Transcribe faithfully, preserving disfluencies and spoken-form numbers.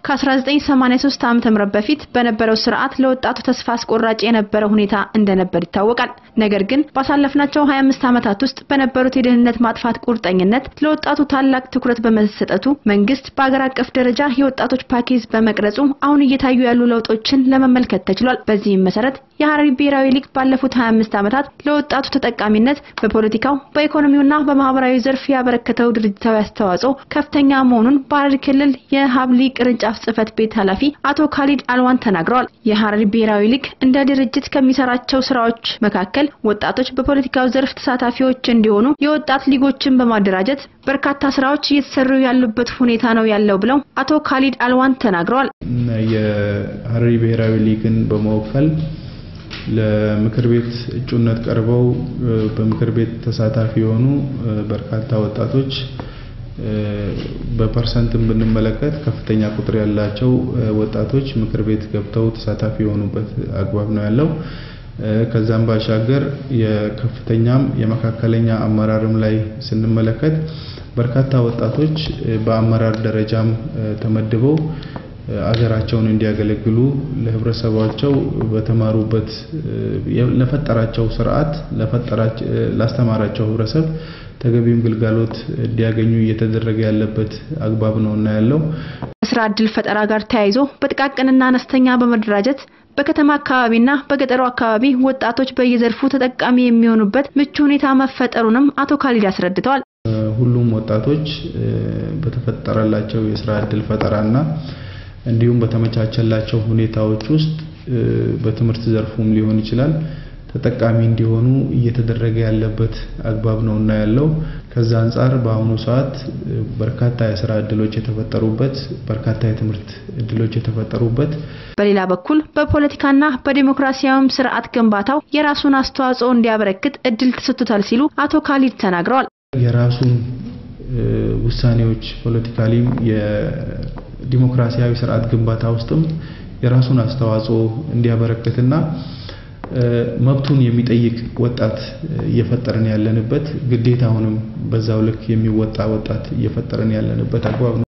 ከ1983 ዓመተ ምህረት በፊት በነበረው ስርዓት ለወጣቱ ተስፋ አስቆራጭ የነበረ ሁኔታ እንደነበር ይታወቃል። ነገር ግን ባሳለፍናቸው ሃያ አምስት ዓመታት ውስጥ በነበሩት የደህንነት ማጥፋት ቁርጠኝነት ለወጣቱ ታላቅ ትኩረት በመሰጠቱ መንግስት በአገር አቀፍ ደረጃ የወጣቶች ፓኬጅ በመቅረጹ አሁን እየታዩ ያሉ ለውጦችን ለመመልከት ተችሏል። በዚህም መሰረት የሐረሪ ብሔራዊ ሊግ ባለፉት ሃያ አምስት ዓመታት ለወጣቱ ተጠቃሚነት በፖለቲካው በኢኮኖሚውና በማህበራዊ ዘርፍ ያበረከተው ድርጅታዊ አስተዋጽኦ ከፍተኛ መሆኑን በሐረሪ ክልል የሀብሊ ቅርንጫፍ ጽፈት ቤት ኃላፊ አቶ ካሊድ አልዋን ተናግረዋል። የሐረሪ ብሔራዊ ሊግ እንደ ድርጅት ከሚሰራቸው ስራዎች መካከል ወጣቶች በፖለቲካው ዘርፍ ተሳታፊዎች እንዲሆኑ የወጣት ሊጎችን በማደራጀት በርካታ ስራዎች እየተሰሩ ያሉበት ሁኔታ ነው ያለው ብለው አቶ ካሊድ አልዋን ተናግረዋል። የሐረሪ ብሔራዊ ሊግን በመወከል ለምክር ቤት እጩነት ቀርበው በምክር ቤት ተሳታፊ የሆኑ በርካታ ወጣቶች በፐርሰንትም ብንመለከት ከፍተኛ ቁጥር ያላቸው ወጣቶች ምክር ቤት ገብተው ተሳታፊ የሆኑበት አግባብ ነው ያለው። ከዛም ባሻገር የከፍተኛም የመካከለኛ አመራርም ላይ ስንመለከት በርካታ ወጣቶች በአመራር ደረጃም ተመድበው አገራቸውን እንዲያገለግሉ ለህብረተሰባቸው በተማሩበት ለፈጠራቸው ስርዓት ለፈጠራቸው ላስተማራቸው ህብረተሰብ ተገቢውን ግልጋሎት እንዲያገኙ እየተደረገ ያለበት አግባብ ነውና ያለው። ስራ ዕድል ፈጠራ ጋር ተያይዞ በጥቃቅንና አነስተኛ በመደራጀት በከተማ አካባቢና በገጠሩ አካባቢ ወጣቶች በየዘርፉ ተጠቃሚ የሚሆኑበት ምቹ ሁኔታ መፈጠሩንም አቶ ካሊድ አስረድተዋል። ሁሉም ወጣቶች በተፈጠረላቸው የስራ ዕድል ፈጠራና እንዲሁም በተመቻቸላቸው ሁኔታዎች ውስጥ በትምህርት ዘርፉም ሊሆን ይችላል ተጠቃሚ እንዲሆኑ እየተደረገ ያለበት አግባብ ነውና ያለው። ከዛ አንፃር በአሁኑ ሰዓት በርካታ የስራ ዕድሎች የተፈጠሩበት በርካታ የትምህርት ዕድሎች የተፈጠሩበት። በሌላ በኩል በፖለቲካና በዲሞክራሲያዊ ስርዓት ግንባታው የራሱን አስተዋጽኦ እንዲያበረክት እድል ተሰጥቷል ሲሉ አቶ ካሊድ ተናግረዋል። የራሱን ውሳኔዎች ፖለቲካሊም የዲሞክራሲያዊ ስርዓት ግንባታ ውስጥም የራሱን አስተዋጽኦ እንዲያበረክትና መብቱን የሚጠይቅ ወጣት እየፈጠረን ያለንበት ግዴታውንም በዛው ልክ የሚወጣ ወጣት እየፈጠረን ያለንበት አግባብ